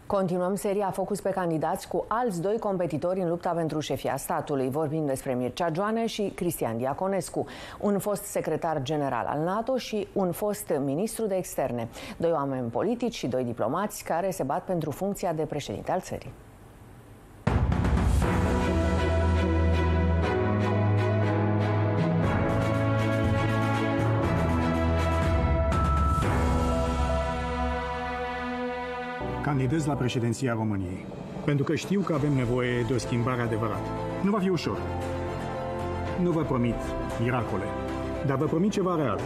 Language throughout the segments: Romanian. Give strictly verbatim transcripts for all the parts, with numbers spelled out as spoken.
Continuăm seria Focus pe candidați cu alți doi competitori în lupta pentru șefia statului. Vorbim despre Mircea Joană și Cristian Diaconescu, un fost secretar general al NATO și un fost ministru de externe. Doi oameni politici și doi diplomați care se bat pentru funcția de președinte al țării. Candidez la președinția României, pentru că știu că avem nevoie de o schimbare adevărată. Nu va fi ușor. Nu vă promit miracole, dar vă promit ceva real.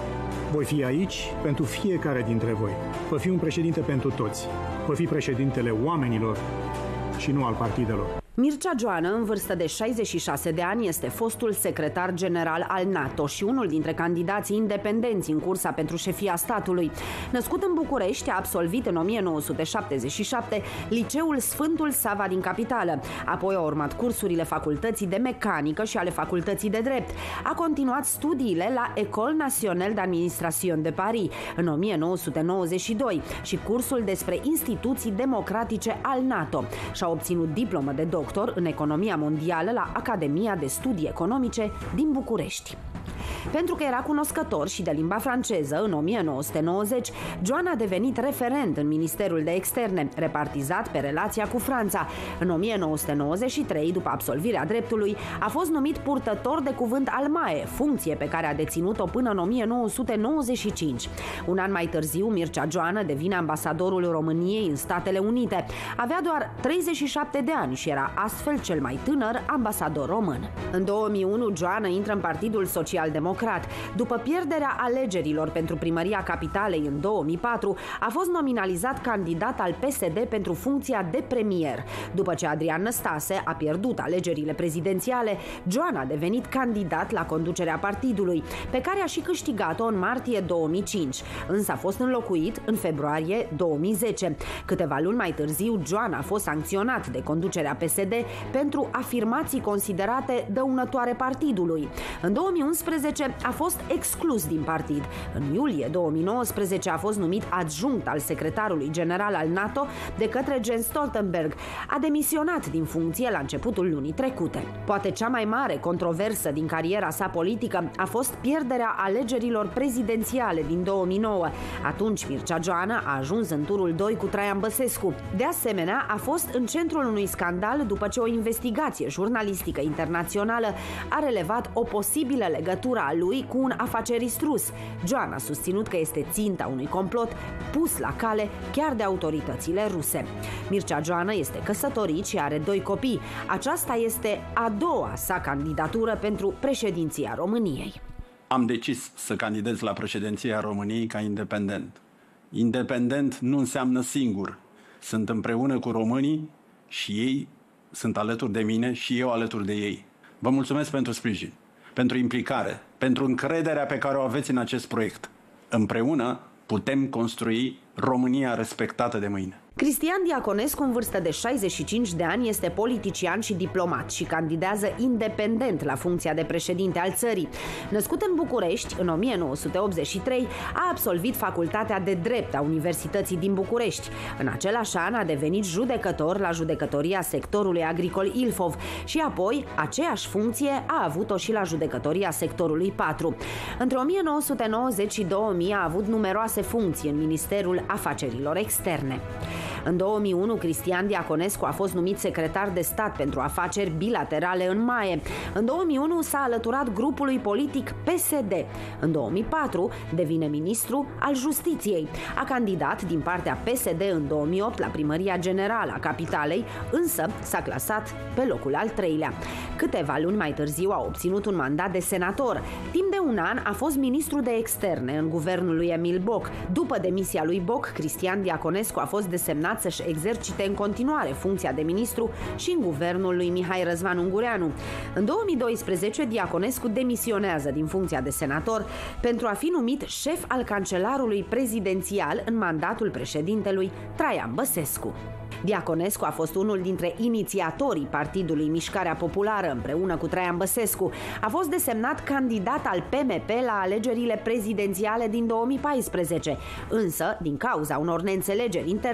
Voi fi aici pentru fiecare dintre voi. Voi fi un președinte pentru toți. Voi fi președintele oamenilor și nu al partidelor. Mircea Joană, în vârstă de șaizeci și șase de ani, este fostul secretar general al NATO și unul dintre candidații independenți în cursa pentru șefia statului. Născut în București, a absolvit în o mie nouă sute șaptezeci și șapte liceul Sfântul Sava din capitală. Apoi a urmat cursurile facultății de mecanică și ale facultății de drept. A continuat studiile la École Nationale d'Administration de Paris în o mie nouă sute nouăzeci și doi și cursul despre instituții democratice al NATO și a obținut diplomă de doctor în economia mondială la Academia de Studii Economice din București. Pentru că era cunoscător și de limba franceză, în o mie nouă sute nouăzeci, Joană a devenit referent în Ministerul de Externe, repartizat pe relația cu Franța. În o mie nouă sute nouăzeci și trei, după absolvirea dreptului, a fost numit purtător de cuvânt al M A E, funcție pe care a deținut-o până în o mie nouă sute nouăzeci și cinci. Un an mai târziu, Mircea Joană devine ambasadorul României în Statele Unite. Avea doar treizeci și șapte de ani și era astfel cel mai tânăr ambasador român. În două mii unu, Joană intră în Partidul Social-Democrat. După pierderea alegerilor pentru primăria capitalei în două mii patru, a fost nominalizat candidat al P S D pentru funcția de premier. După ce Adrian Năstase a pierdut alegerile prezidențiale, Joană a devenit candidat la conducerea partidului, pe care a și câștigat-o în martie două mii cinci, însă a fost înlocuit în februarie două mii zece. Câteva luni mai târziu, Joană a fost sancționat de conducerea P S D pentru afirmații considerate dăunătoare partidului. În două mii unsprezece a fost exclus din partid. În iulie două mii nouăsprezece a fost numit adjunct al secretarului general al NATO de către Jens Stoltenberg. A demisionat din funcție la începutul lunii trecute. Poate cea mai mare controversă din cariera sa politică a fost pierderea alegerilor prezidențiale din două mii nouă. Atunci Mircea Joană a ajuns în turul doi cu Traian Băsescu. De asemenea, a fost în centrul unui scandal după ce o investigație jurnalistică internațională a relevat o posibilă legătură a lui cu un afacerist rus. Joană a susținut că este ținta unui complot pus la cale chiar de autoritățile ruse. Mircea Joană este căsătorit și are doi copii. Aceasta este a doua sa candidatură pentru președinția României. Am decis să candidez la președinția României ca independent. Independent nu înseamnă singur. Sunt împreună cu românii și ei sunt alături de mine și eu alături de ei. Vă mulțumesc pentru sprijin, pentru implicare, pentru încrederea pe care o aveți în acest proiect. Împreună putem construi România respectată de mâine. Cristian Diaconescu, în vârstă de șaizeci și cinci de ani, este politician și diplomat și candidează independent la funcția de președinte al țării. Născut în București, în o mie nouă sute optzeci și trei, a absolvit Facultatea de Drept a Universității din București. În același an a devenit judecător la judecătoria sectorului agricol Ilfov și apoi aceeași funcție a avut-o și la judecătoria sectorului patru. Între o mie nouă sute nouăzeci și două mii a avut numeroase funcții în Ministerul Afacerilor Externe. În două mii unu, Cristian Diaconescu a fost numit secretar de stat pentru afaceri bilaterale în M A E. În două mii unu s-a alăturat grupului politic P S D. În două mii patru devine ministru al Justiției. A candidat din partea P S D în două mii opt la primăria generală a capitalei, însă s-a clasat pe locul al treilea. Câteva luni mai târziu a obținut un mandat de senator. Timp de un an a fost ministru de externe în guvernul lui Emil Boc. După demisia lui Boc, Cristian Diaconescu a fost desemnat să-și exercite în continuare funcția de ministru și în guvernul lui Mihai Răzvan Ungureanu. În două mii doisprezece, Diaconescu demisionează din funcția de senator pentru a fi numit șef al cancelarului prezidențial în mandatul președintelui Traian Băsescu. Diaconescu a fost unul dintre inițiatorii Partidului Mișcarea Populară împreună cu Traian Băsescu. A fost desemnat candidat al P M P la alegerile prezidențiale din două mii paisprezece. Însă, din cauza unor neînțelegeri interne,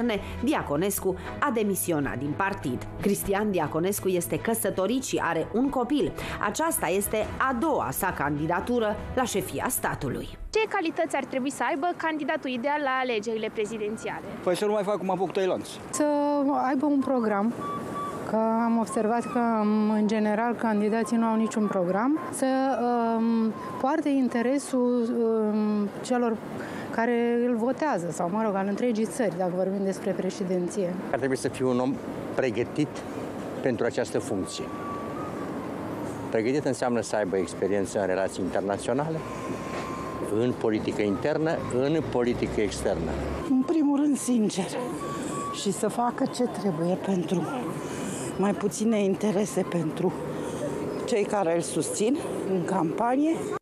Diaconescu a demisionat din partid. Cristian Diaconescu este căsătorit și are un copil. Aceasta este a doua sa candidatură la șefia statului. Ce calități ar trebui să aibă candidatul ideal la alegerile prezidențiale? Păi să nu mai facă cum a făcut tailandezi. Să aibă un program, că am observat că, în general, candidații nu au niciun program, să um, poarte interesul um, celor care îl votează, sau, mă rog, al întregii țări, dacă vorbim despre președinție. Ar trebui să fie un om pregătit pentru această funcție. Pregătit înseamnă să aibă experiență în relații internaționale, în politică internă, în politică externă. În primul rând, sincer, și să facă ce trebuie pentru mai puține interese pentru cei care îl susțin în campanie.